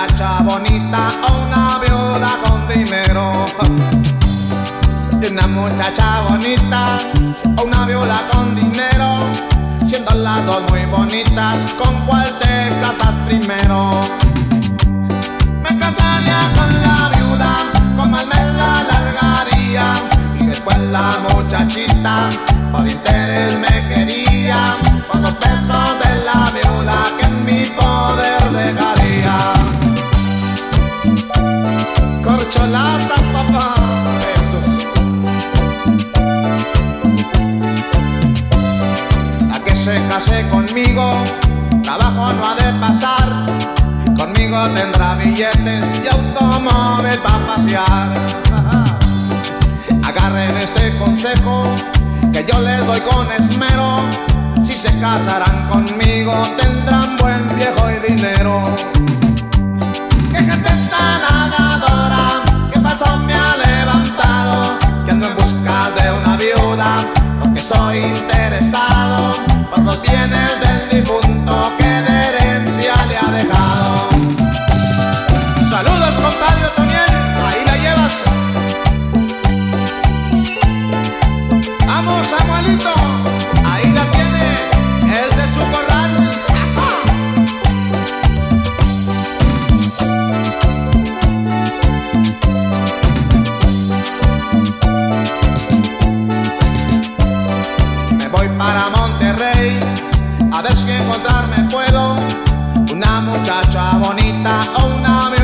muchacha bonita o una viuda con dinero. Una muchacha bonita o una viuda con dinero, siendo las dos muy bonitas, ¿con cuál te casas primero? Me casaría con la viuda, con mal me la largaría, y después la muchachita por interés me quería, con los pesos de la viuda que en mi poder dejaría. Corcholatas, papá, besos. La que se case conmigo, trabajo no ha de pasar, conmigo tendrá billetes y automóvil para pasear. Agarren este consejo que yo les doy con esmero, si se casarán conmigo tendrán buen viejo y dinero. Qué gente tan habladora, qué falso me ha levantado, que ando en busca de una viuda porque soy interesado por los bienes del difunto que de herencia le ha dejado. Saludos, compadre Otoniel, ahí la llevas. Vamos, Samuelito, ahí la tiene, es de su corral. Me voy para Monterrey, a ver si encontrarme puedo una muchacha bonita o una